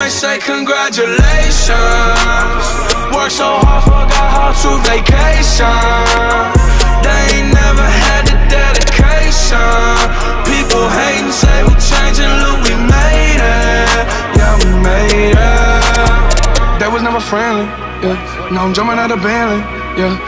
ain't say congratulations. Worked so hard, forgot how to vacation. They ain't never had the dedication. People hating, say we changing, look, we made it. Yeah, we made it. They was never friendly, yeah. Now I'm jumping out of Bentley, yeah.